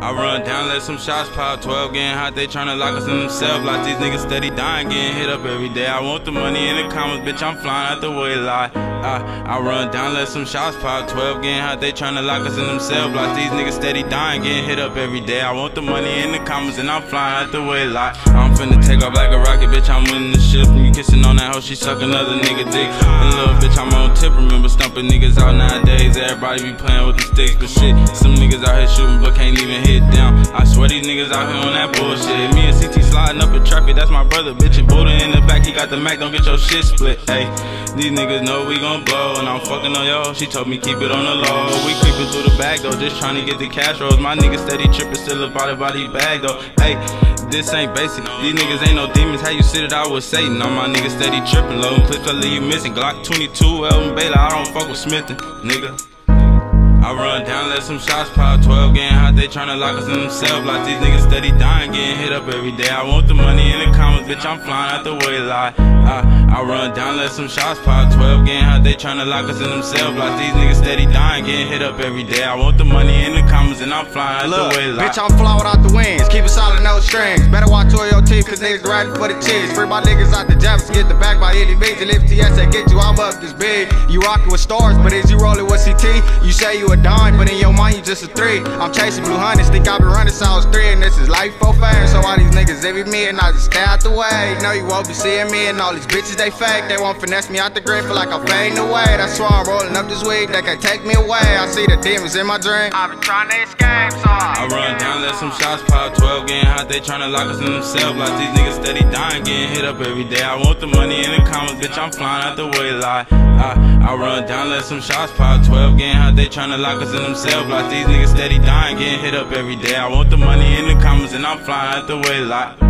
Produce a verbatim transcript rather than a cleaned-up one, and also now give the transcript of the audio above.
I run down, let some shots pop. twelve getting hot, they tryna lock us in themselves. Like these niggas steady dying, getting hit up every day. I want the money in the comments, bitch, I'm flying out the way lie. I, I run down, let some shots pop. twelve getting hot, they tryna lock us in themselves. Like these niggas steady dying, getting hit up every day. I want the money in the comments, and I'm flying out the way lie. I'm finna take off like a rocket, bitch, I'm winning the ship. And you kissing on that hoe, she suck another nigga dick. And little bitch, I'm on tip, remember stumping niggas out nowadays. Everybody be playing with the sticks, but shit, some niggas out here shooting but can't even hit down. I swear these niggas out here on that bullshit. Me and C T sliding up in traffic, that's my brother, bitch. And Buddha in the back, he got the Mac, don't get your shit split. Ayy, these niggas know we gon' blow, and I'm fucking on yo. She told me keep it on the low. We creeping through the bag though, just trying to get the cash rolls. My niggas steady tripping, still about it by the bag though. Ayy, this ain't basic. These niggas ain't no demons. How you sit it out with Satan? All my niggas steady tripping, low clips I leave you missing. Glock twenty-two, Elvin Baylor, I don't fuck with Smithin', nigga. I run down, let some shots pop. twelve getting hot, they tryna lock us in themselves. Like these niggas steady dying, getting hit up every day. I want the money in the comments, bitch, I'm flying out the way lie. I, I run down, let some shots pop. twelve getting hot, they tryna lock us in themselves. Like these niggas steady dying, getting hit up every day. I want the money in the comments, and I'm flying out Look, the way lie. bitch, I'm flying without the wings. Keep it solid, no strings. Better watch all your teeth, cause niggas riding for the cheese. Free my niggas out the jabs, get the back by any means. And if T S ain't get you, I'm up this big. You rockin' with stars, but is you rollin' with C T? You say you a dime, but in your mind you just a three. I'm chasing blue honey, think I been running since I was three. And this is life for fame, so all these niggas envy me, and I just stay out the way. You know you won't be seeing me, and all these bitches they fake. They won't finesse me out the grave, feel like I'm fading away. That's why I'm rolling up this week, they can't take me away. I see the demons in my dream, I've been trying to escape, so I, I run down, let some shots pop. twelve getting hot, they tryna lock us in themselves. Like these niggas steady dying, getting hit up every day. I want the money in the comments, bitch, I'm flying out the way lie. I, I run down, let some shots pop. twelve getting hot, they tryna lock us in themselves. Like these niggas steady dying, getting hit up every day. I want the money in the comments, and I'm flying out the way lie.